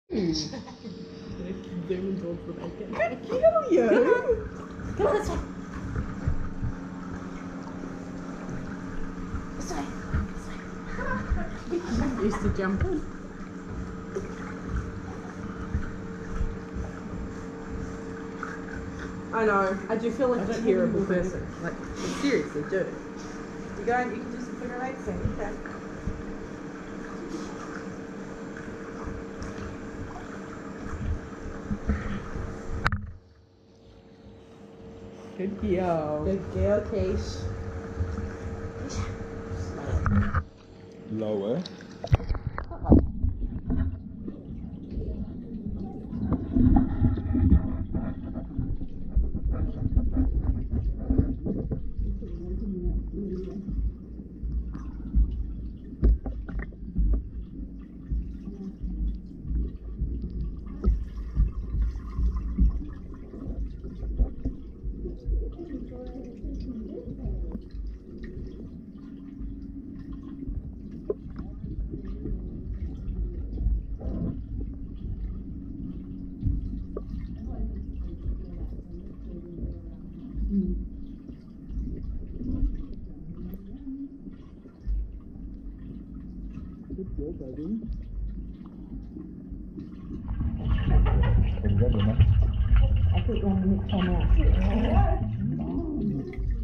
Zooming towards the bacon. Cute on you. Come on this way. This way. This way. Used to jump in. I know. I do feel like a terrible person. Like, seriously, do. You go and you can just put your legs in. Okay. Good girl. Good girl, Keish. Lower. Good girl, baby. I think one minute come out.